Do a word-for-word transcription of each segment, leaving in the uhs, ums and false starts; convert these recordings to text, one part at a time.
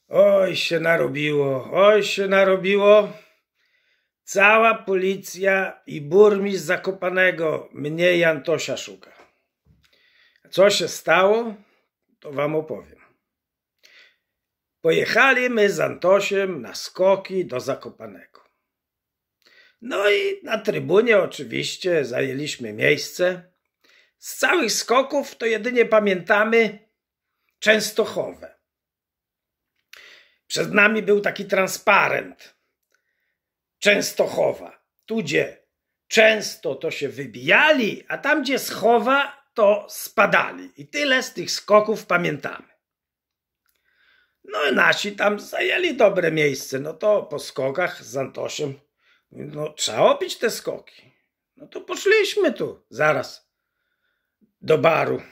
Oj się narobiło, oj się narobiło. Cała policja i burmistrz Zakopanego mnie i Antosia szuka. Co się stało, to wam opowiem. Pojechali my z Antosiem na skoki do Zakopanego. No i na trybunie oczywiście zajęliśmy miejsce. Z całych skoków to jedynie pamiętamy Częstochowę. Przed nami był taki transparent. Częstochowa. Tu gdzie często to się wybijali, a tam gdzie schowa to spadali. I tyle z tych skoków pamiętamy. No i nasi tam zajęli dobre miejsce. No to po skokach z Antosiem, no trzeba opić te skoki. No to poszliśmy tu zaraz do baru.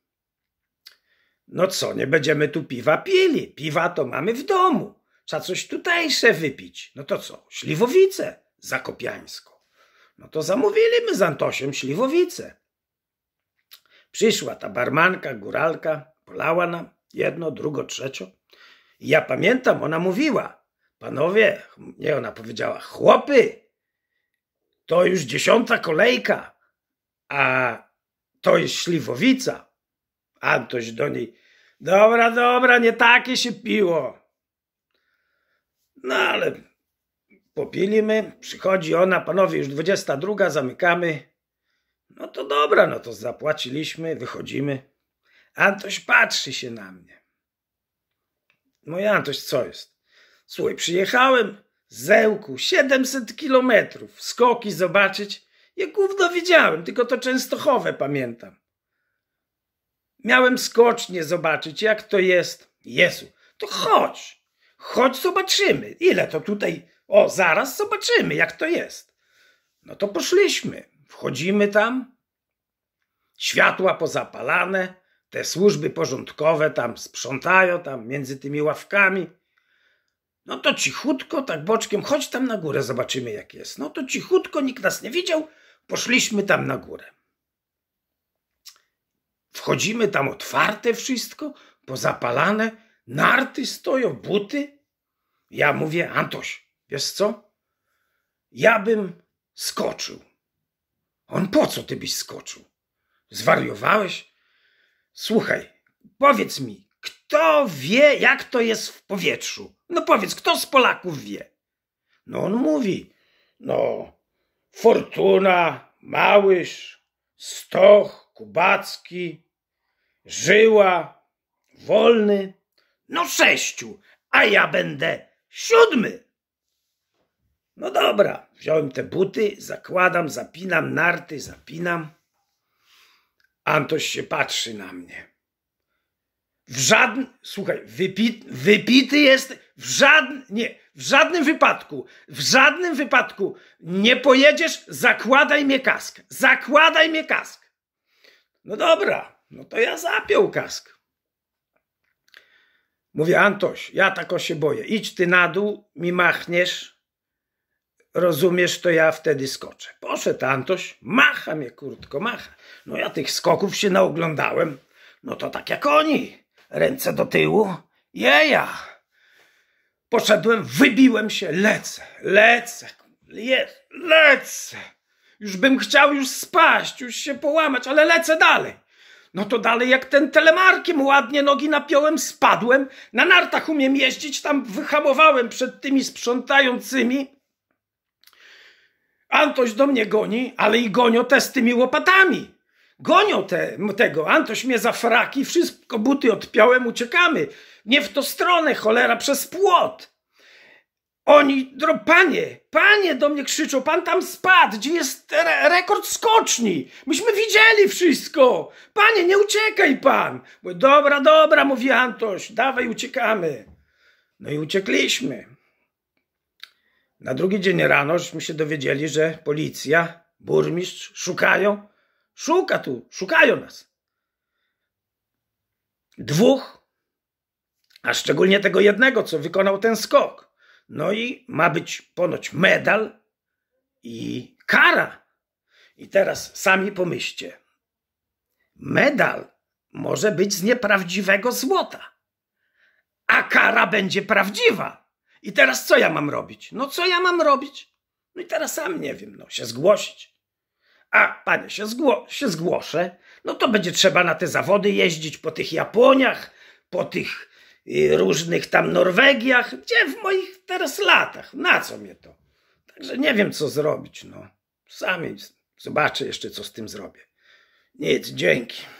No co, nie będziemy tu piwa pili. Piwa to mamy w domu. Trzeba coś tutejsze wypić. No to co? Śliwowicę zakopiańską. No to zamówiliśmy z Antosiem śliwowicę. Przyszła ta barmanka, góralka, polała nam jedno, drugo, trzecie. I ja pamiętam, ona mówiła, panowie, nie, ona powiedziała, chłopy, to już dziesiąta kolejka, a to jest śliwowica. Antoś do niej, dobra, dobra, nie takie się piło. No ale popiliśmy, przychodzi ona, panowie, już dwudziesta druga, zamykamy. No to dobra, no to zapłaciliśmy, wychodzimy. Antoś patrzy się na mnie. No i Antoś, co jest? Słuchaj, przyjechałem z Zełku, siedemset kilometrów, skoki zobaczyć. Ja gówno widziałem, tylko to Częstochowę pamiętam. Miałem skocznie zobaczyć, jak to jest. Jezu, to chodź, chodź zobaczymy. Ile to tutaj, o zaraz zobaczymy, jak to jest. No to poszliśmy, wchodzimy tam, światła pozapalane, te służby porządkowe tam sprzątają, tam między tymi ławkami. No to cichutko, tak boczkiem, chodź tam na górę, zobaczymy jak jest. No to cichutko, nikt nas nie widział, poszliśmy tam na górę. Wchodzimy tam, otwarte wszystko, pozapalane, narty stoją, buty. Ja mówię, Antoś, wiesz co? Ja bym skoczył. On, po co ty byś skoczył? Zwariowałeś? Słuchaj, powiedz mi, kto wie, jak to jest w powietrzu? No powiedz, kto z Polaków wie? No on mówi, no Fortuna, Małysz, Stoch, Kubacki, Żyła, Wolny. No sześciu, a ja będę siódmy. No dobra, wziąłem te buty, zakładam, zapinam narty, zapinam. Antoś się patrzy na mnie. W żadnym, słuchaj, wypit, wypity jest, w żadnym, nie, w żadnym wypadku, w żadnym wypadku nie pojedziesz, zakładaj mnie kask, zakładaj mnie kask. No dobra, no to ja zapiął kask. Mówię, Antoś, ja tako się boję, idź ty na dół, mi machniesz, rozumiesz, to ja wtedy skoczę. Poszedł Antoś, macha mnie kurtko, macha. No ja tych skoków się naoglądałem, no to tak jak oni, ręce do tyłu, jeja. Poszedłem, wybiłem się, lecę, lecę, jest, lecę. Już bym chciał już spaść, już się połamać, ale lecę dalej. No to dalej jak ten telemarkiem ładnie nogi napiąłem, spadłem, na nartach umiem jeździć, tam wyhamowałem przed tymi sprzątającymi. Antoś do mnie goni, ale i gonią te z tymi łopatami. Gonią te, tego, Antoś mnie za fraki, wszystko buty odpiąłem, uciekamy. Nie w tą stronę, cholera, przez płot. Oni, dro, panie, panie do mnie krzyczą, pan tam spadł, gdzie jest re rekord skoczni. Myśmy widzieli wszystko. Panie, nie uciekaj pan. Mówię, dobra, dobra, mówi Antoś, dawaj, uciekamy. No i uciekliśmy. Na drugi dzień rano żeśmy się dowiedzieli, że policja, burmistrz szukają. Szuka tu, szukają nas. Dwóch, a szczególnie tego jednego, co wykonał ten skok. No i ma być ponoć medal i kara. I teraz sami pomyślcie. Medal może być z nieprawdziwego złota, a kara będzie prawdziwa. I teraz co ja mam robić? No co ja mam robić? No i teraz sam nie wiem, no się zgłosić. A panie, się, zgło się zgłoszę, no to będzie trzeba na te zawody jeździć po tych Japoniach, po tych y, różnych tam Norwegiach. Gdzie w moich teraz latach? Na co mnie to? Także nie wiem, co zrobić, no. Sami zobaczę jeszcze, co z tym zrobię. Nic, dzięki.